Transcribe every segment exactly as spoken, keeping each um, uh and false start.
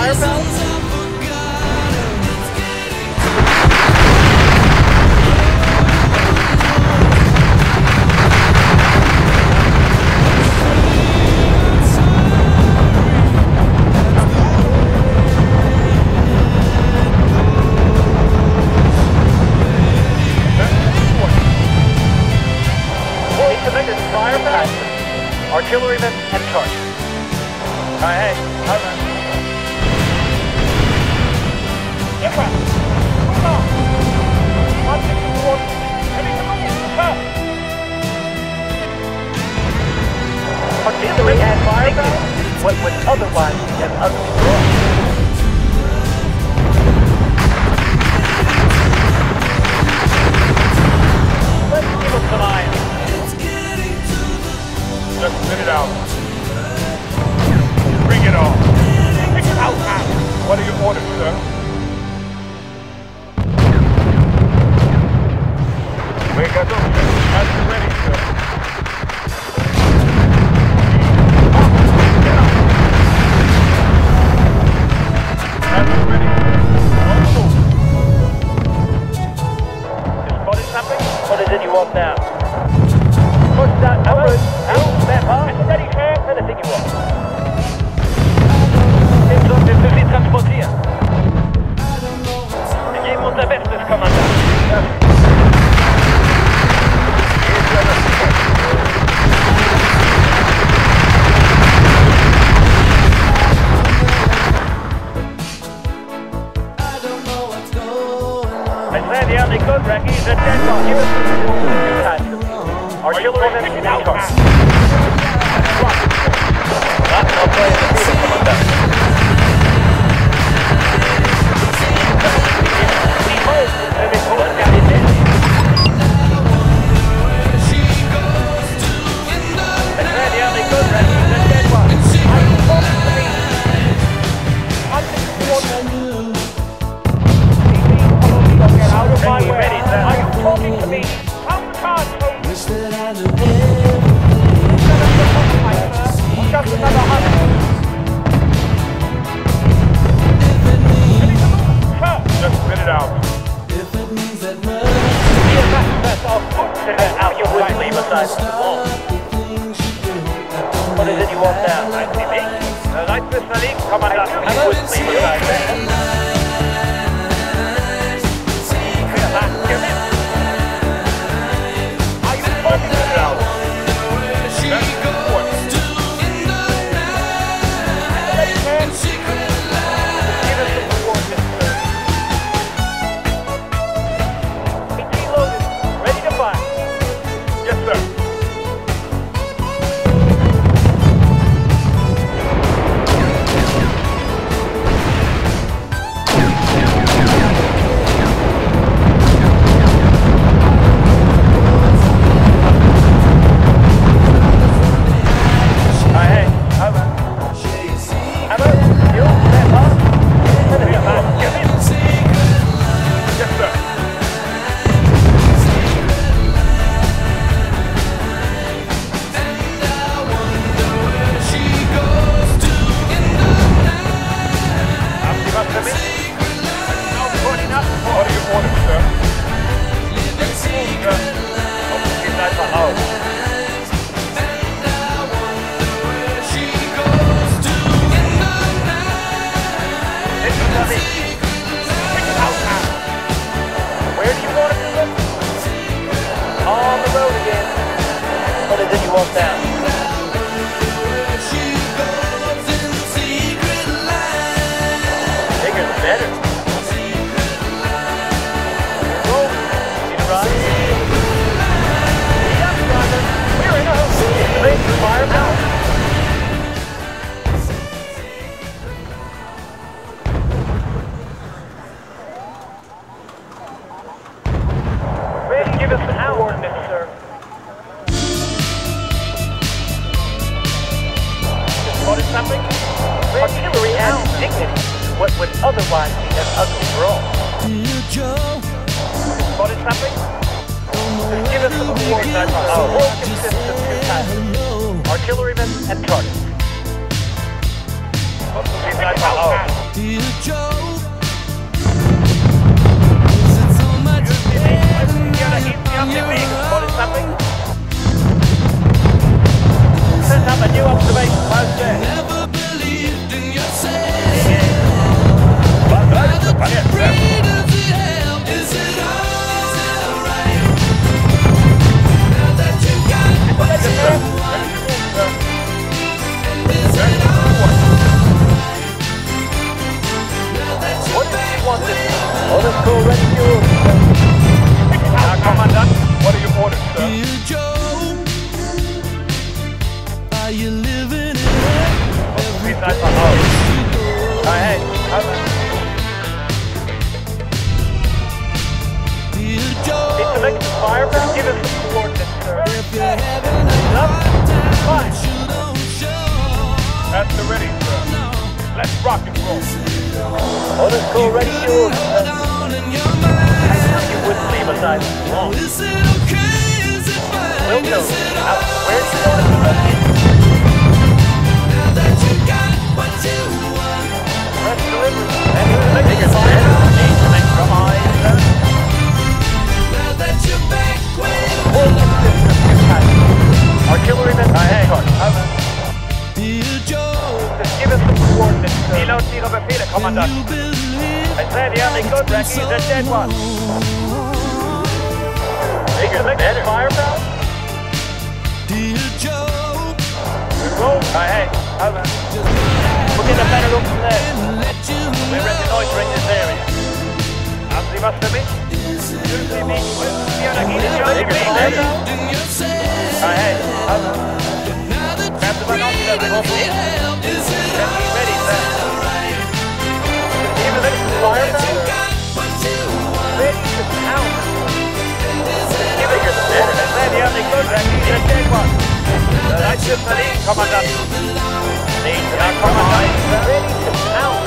firepower? Artillerymen and charge. All right, hey, all right. Infra, move on. One six four. Ready to move. Stop. Artillery and firepower. What would otherwise be an ugly draw. Let's give them some iron. Just spit it out. Bring it on. Take it out now. What are your orders, sir? Wake us up. That's ready, sir. That's ready. Oh. You spotted something? What is it you want now? Push that outward. Out, step up. Steady, sir. Anything you want. Simpson, wir müssen ihn transportieren. Wir geben unser Bestes, Kommandant. Ja. I swear the only good wreck is a dead one. Give us the time. Artillerymen in charge. That's not playing the field, Commandant. I swear the only good wreck is a dead one. Are you talking to me? I'm just get out of my way. Are you talking to me? Come card, Wish that I knew everything. Just another hundred. Just spit it out. If it means that much. That's all. Out, you wouldn't leave aside from the wall. What is it you want now? I see me. Right, Mister Lee, Commandant, you wouldn't leave aside there. Walk down. Bigger the better. Roll. You run. Yep, Simon. We're in a hole. Make the fire now. Ready to give us an coordinates, sir. Spotted something? Artillery and dignity. What would otherwise be an ugly brawl. Spotted something? Just give us some coordinates. Our work consists of two types. Artillerymen and targets. What's the Dear Joe, is it so much better now you're on your own? Set up a new observation post there. Never believed in yourself. But Now that's the that you're fun. free, does it help? Is it alright? Now that you got what you want, is it alright? Now that you're What do back you want this? where Orders call ready to use. Now, Commandant, what are your orders, sir? Dear Joe, are you living it up? Every Inside place my house. you go. Hey, hey, over. Dear Joe, Need to make the fire back? Give us some coordinates, sir. if you're having a hard time, Fine. you don't show. That's the ready, sir. No. Let's rock and roll. Orders call ready to use. Put on in your mind. You wouldn't leave us out long. Is it okay? Is it fine? We'll know. Is it Now, all where's the right? order? Now that you got what you want, Press delivery. And you make your fire. Need to make some eyes, sir. now that you're back where you Hold the system, you can. Artilleryman, hey, over. Dear Joe, Just give us some coordinates, sir. Nilo, Nilo, Befehle, can Commandant. you believe I said the only good wreck is a dead one. Bigger than better. Firepower? Dear Joe, Roll. Hey, hey, over. just We'll get a better look from there. and let you We're know. reconnoitering this area. Anzi, was für mich? Für mich. Wir da geht es ja nicht mehr. Believed in yourself. Hey, hey, over. Now that Grab the you're one off free, the does top. it help? Is it Get me ready, sir. alright? Give us some You firepower. got what you want. Ready to pound. Is it Give it your better. I said the only good wreck is a dead one. The Leitsch ist verlegen, Kommandant. Nicht, ja, Kommandant. Ready to pound.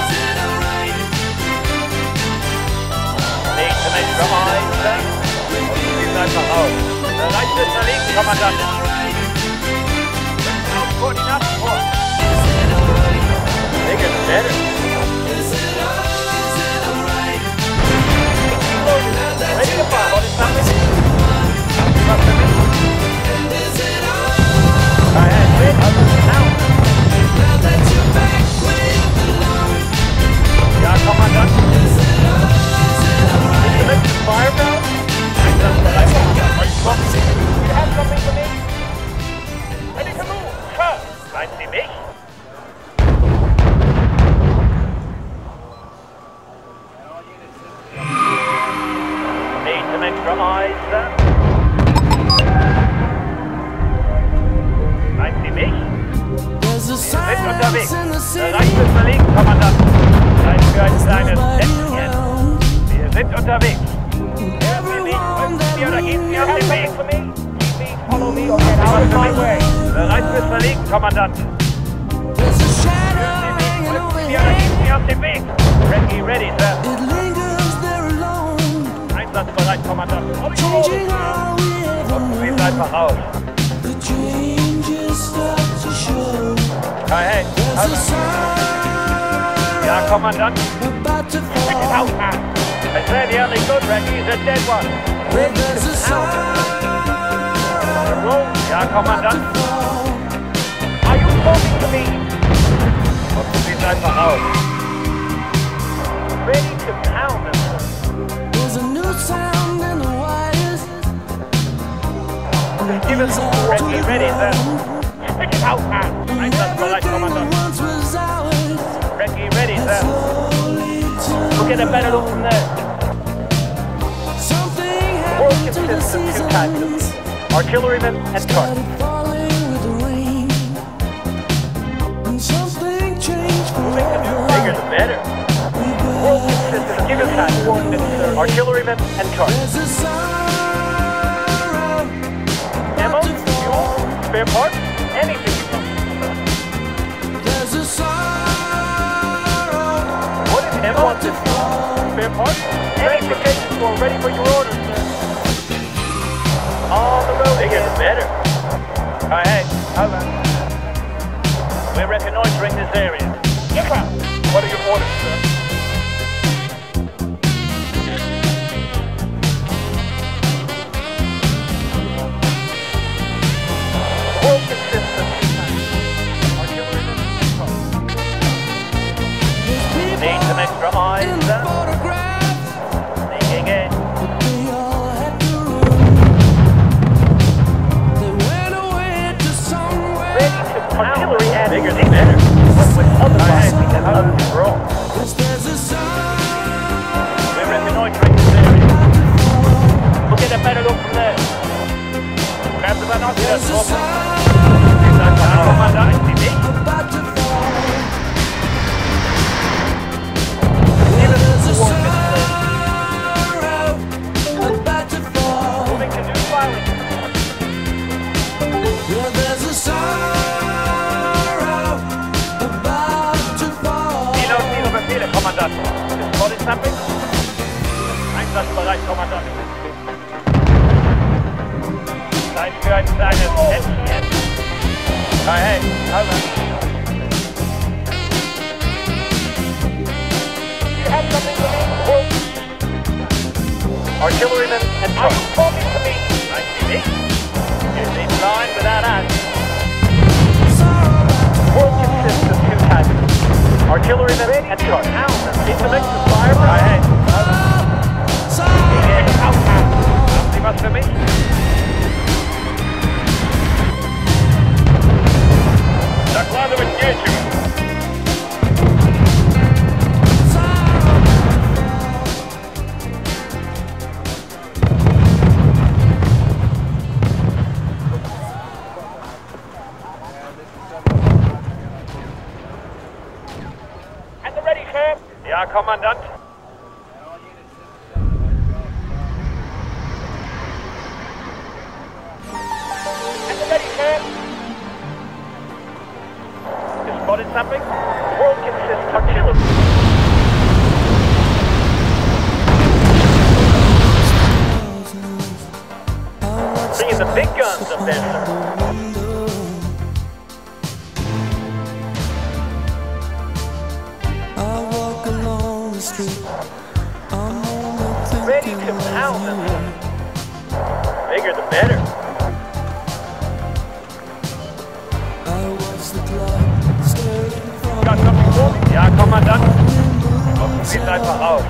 Nicht to make some eyes, sir. Und du siehst einfach aus. Der Leitsch ist verlegen, Kommandant. Auf Koordinaten vor. Bigger than better. Ready to fire. What is happening? Was für mich? I had red over the town. Ja, Kommandant. Did you make the firepower? I just what I want. Are you talking? You have something for me? Ready to move. Sir. Meint Sie mich? Need some extra eyes, sir. Meint Sie mich? There's a Wir sind unterwegs. silence in the Der city. Reich ist verlegen, Kommandant. Zeit für ein kleines Nobody Lätzchen. around. Wir sind unterwegs. Everyone that Wir oder we gehen Sie auf den Weg? know. For me? Please follow me or get out of my way. Der Reich ist verlegen, Kommandant. There's a shadow hanging Wir oder overhead. gehen Sie auf den Weg? Ready, ready, sir. It lingers there alone, Einsatzbereit, Kommandant. changing all we ever Und Sie knew. sind einfach aus. The changes start to show. Hey, hey. There's a over. sign Ja, Kommandant. about to Out, fall. man. I said the only good wreck is a dead one. There's a sign Roll. Ja, Kommandant. to fall. Are you talking to me? Und du siehst einfach aus. Ready to pound them. There's a new sound in the wires. And it Give us goes some out to ready, the ready, sir. ground. Stick it out, man. Einsatzbereit, Everything Kommandant. that once was ours Ready, ready, sir. slowly We'll get a better look from there. Something Work happened to the consistent two seasons. types. Artillerymen and trucks. Started falling with the rain. And something changed forever. Bigger the better. We Work better consistent. Give us that coordinates, sir. Artillerymen and trucks. There's a sorrow Ammo, about to fuel, fall. spare parts, anything you want. There's a sorrow What is ammo? about to fall. Spare parts, anything for ready for your orders, sir. On the road. Bigger the better. Hey, hey, over. We're reconnoitering this area. Get out. What are your orders, sir? All consists of two tanks. Artillerymen and trucks. Need some extra eyes, sir. Sneaking in. Ready to artillery and bigger than better. What would otherwise be an ugly brawl? We're reconnoitering this area. We'll get a better look from there. Grab the binoculars, Corporal. Seems like the commander is T V. Give us the war minister. Moving to new filing. Kommandant. Ist Body Snapping? Einsatzbereit, Kommandant. Zeit für ein kleines Händchen. Hey, hey, over. You have something for me? Artillerymen and trucks. Talking to me. Nice to meet you. Is in line without us. Work consists of two tanks. Artillerymen and trucks. Need to make the fire. Right ahead. Yeah, out, out. Nothing much for me. Докладывать нечего. Ja, Kommandant. At the ready, sir. You spotted something? The world consists of artillery. Bringing the big guns up there, sir. Ready to pound them. Bigger the better. Got something for me? Ja, Kommandant. Und sieht einfach aus.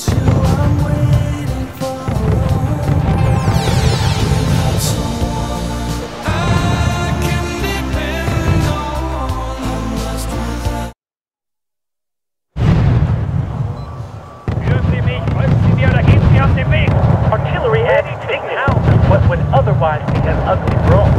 Artillery and big houses, what would otherwise be an ugly brawl.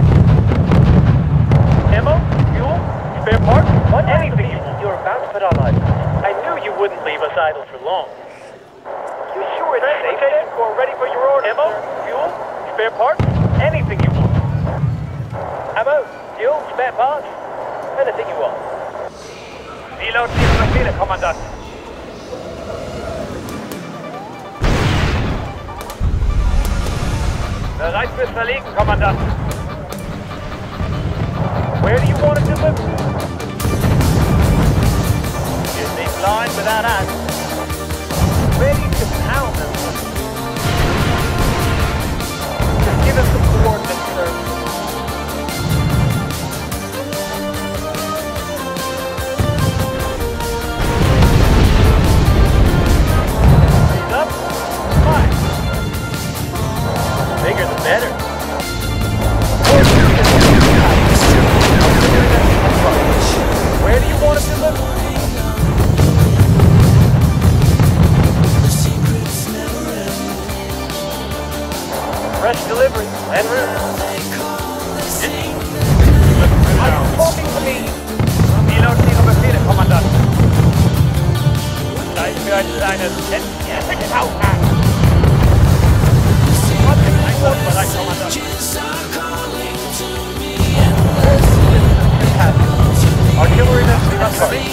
Ammo? Fuel? Spare parts? What? Anything you want. You're about to put on life. I knew you wouldn't leave us idle for long. You sure it's safe? Transportation corps ready for your order. Ammo? Fuel? Spare parts? Anything you want. Ammo? Fuel? Spare parts? Anything you want. Reload diese Befehle, Kommandant. Bereit fürs Verlegen, Kommandant. Where do you want to deliver? Is this line without us? Ready to pound them. Just give us the coordinates, sir. He's up. Fine. Bigger the better. Where do you want it to live? Fresh delivery. En route. Are you talking to me? Reload diese Befehle, Kommandant. Zeit für ein kleines Händchen. Au, au. Bereit, Kommandant. Artillery that's not coming.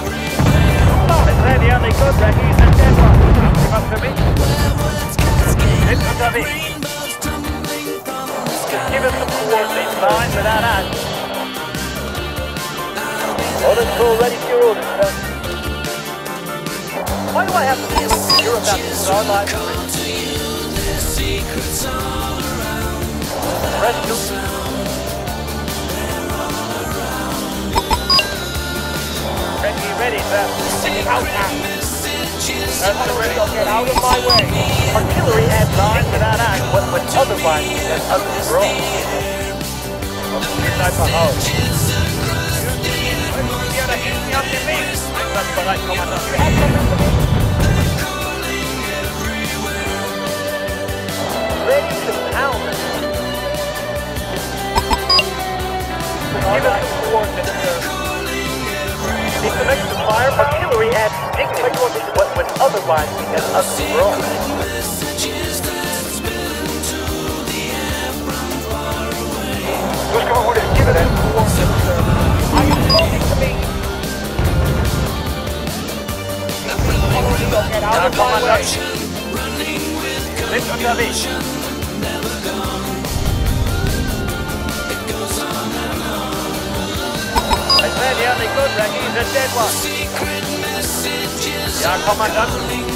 It's ready, only good, ready, and dead one. Was für mich? You're about to put our lives at risk. Press two. Ready, ready, sir. Out now. That's ready. Get out of my way. Artillery at line without act. What would otherwise be an ugly brawl. Inside the house. You're the easy on the beat. That's what I come under. You have something for me? Ready to pound. Give us some coordinates, sir. The connection fire, artillery adds dignity. What would otherwise be an ugly brawl. Just go ahead and give it that coordinates, sir. Are you talking to me? Get out of my way. Listen to me. I said, yeah, they good, Reggie. He's a dead one. Ja, Kommandant.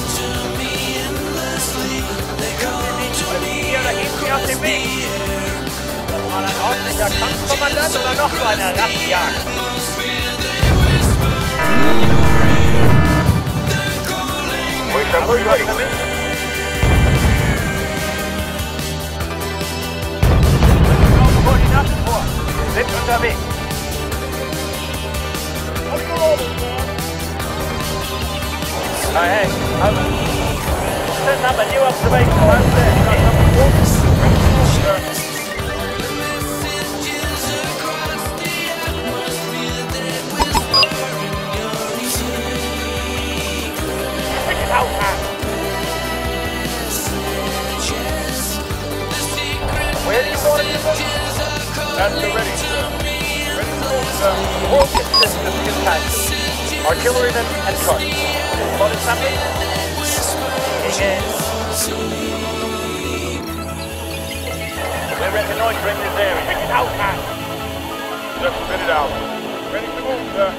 Hier, da geht sie auf den Weg. Das war ein ordentlicher Kampfkommandant oder noch so eine Rattjagd? Ruhig, ruhig, ruhig. Koordinaten vor. Sind unterwegs. Hi, hey, over. Setting up a new observation post there. You got something for us? Out, man. Where do you want it to go? That's the ready, sir. Ready to move, sir. All systems intact. Artillerymen and trucks. What is happening? Again. We're reconnoitering this area. Pick it out, man. Just spit it out. Ready to move, sir.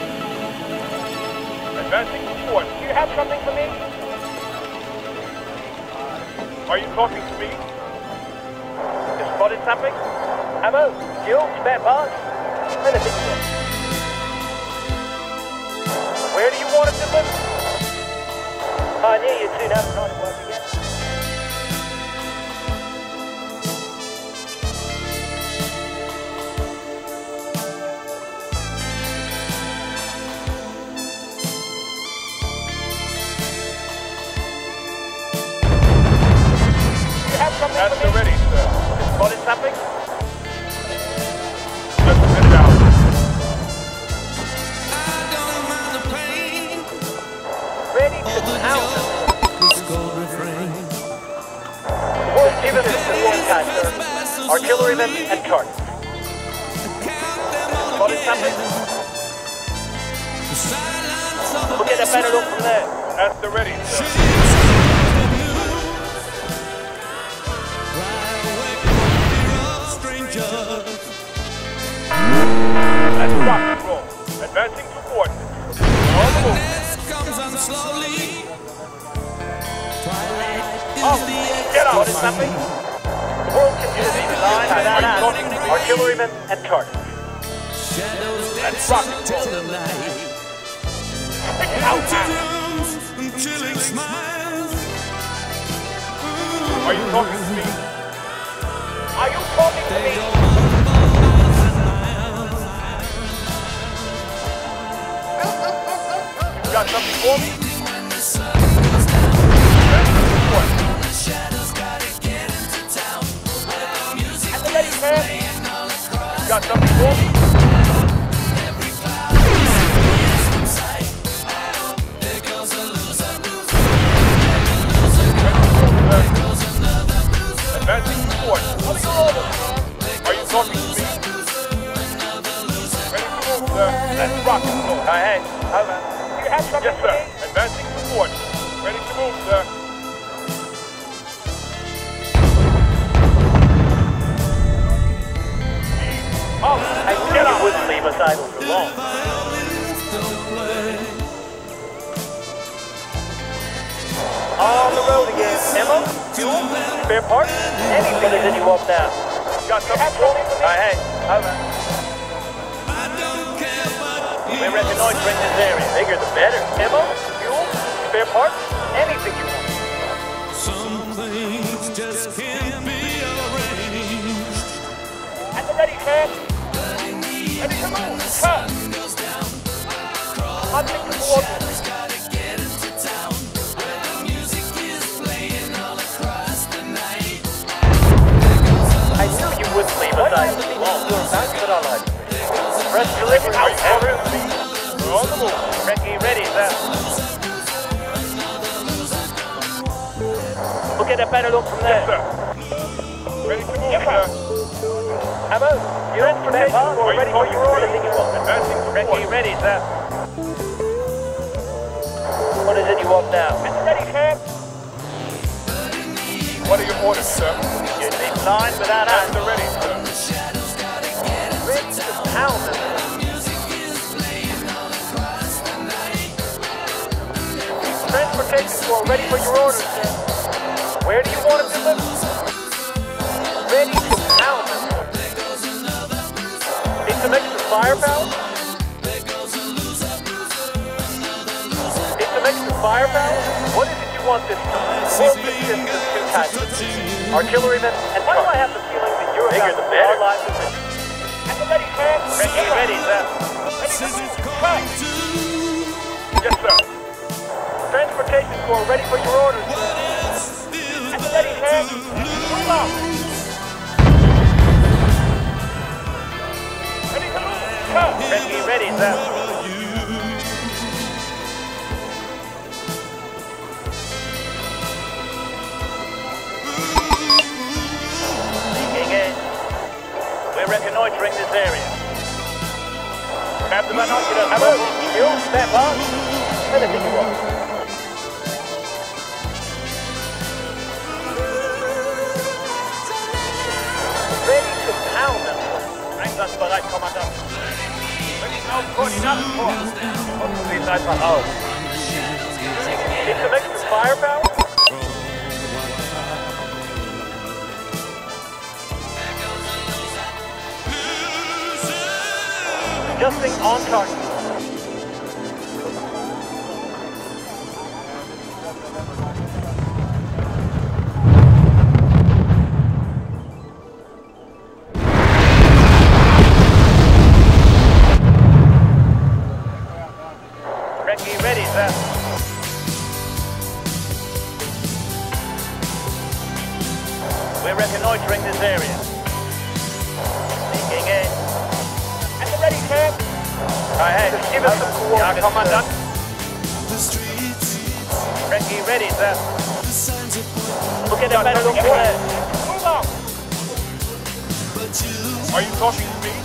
Advancing to port. Do you have something for me? Are you talking to me? You spotted something? Ammo, fuel, spare parts, anything, sir. Where do you want it delivered? I knew you'd soon have time to work again. You have something That's for me? Ready, sir. You spotted something? Just spit it out. Ready to pound. Even this is the forecast, sir. Artillerymen and targets. Spotted something? We'll get a better look from there. That's the ready, sir. That's rock and roll. Advancing to coordinates. On the move. Oh, get out! What is happening? The world continues to line without us. Artillerymen and targets. That's rock and roll. Out, man. Are you talking to me? Are you talking to me? You got something for me? Got something for me? Advancing forward. Are you talking to me? Ready to move, sir. Let's rock and roll. Hi, hey. Over. Do you have something Yes, sir. Advancing forward. Ready to move, sir. Oh, I knew you wouldn't leave us idle for long. road again. Ammo? Fuel? Spare parts? Anything is in you up now. Got something for me? Alright, hey, over. We're reconnoitering this area. Bigger the better. Ammo? Fuel? Spare parts? Anything you want. Some things just can't be arranged. At the ready, man. Ready to move. Cut. I'll take the coordinates. I knew you wouldn't leave us out for long. You're about to put on life. Press delivery. Out there. We're on the move. Ready, ready, sir. We'll get a better look from there. Yes, sir. Ready to move, yes, sir. How about you? Transportation, we're ready for your order. Ready, ready, sir. What is it you want now? It's ready, sir. What are your orders, sir? You'd be blind without us. That's ready, sir. Ready to pound them. Transportation for ready for your orders, sir. Where do you want it delivered? Ready to pound them. Need some extra firepower? Need some extra firepower? What is it you want this time? Four systems, two types. Artillerymen and why do I have the feeling that you're bigger the better? Our lives are mission. At the ready, man. Ready, ready, sir. Ready to move. Cut. Yes, sir. Transportation corps ready for your orders, sir. At the ready, man. Move on. Ready to move. Cut. Ready, ready, sir. Reconnoitering this area. Grab the binoculars. Hello. You step on. Anything you want. Ready to pound them. Thanks us for that, Commandant. Ready now, pushing up for. What's the inside for home? Need some extra firepower? Adjusting on target. Ready, ready, sir. We're reconnoitering this area. Sneaking in. Ready, sir. Alright, hey, just give us some coordinates. Yeah, Commandant. Ready, ready, sir. We'll get a better look for it. Move on. Are you talking to me?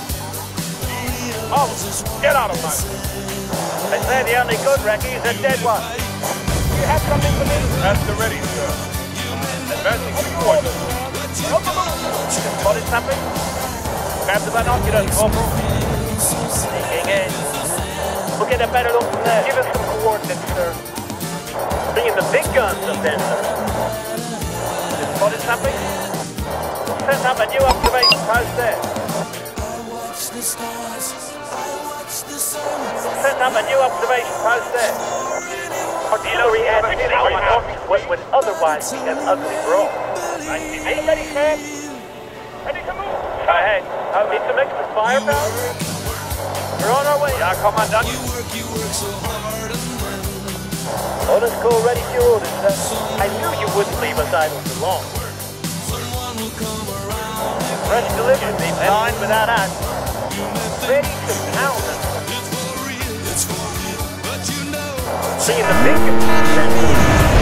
Oh, get out of my way. They say the only good Recce is a dead one. You have something for me? That's the ready, sir. Advancing to coordinates. Spotted something? Grab the binoculars, Corporal. Sneaking in. We'll get a better look from there. Give us some coordinates, sir. Bringing the big guns up then, sir. Spotted something? Set up a new observation post there. Set up a new observation post there. Artillery and what would otherwise be an ugly brawl. Are you ready, sir? Ready to move? Go ahead. I need some extra firepower. We're on our way. Yeah, Commandant. Orders call ready for your orders, sir. I knew you wouldn't leave us idle for long. Fresh delivery, be blind without us. Ready to pound them. Seeing the big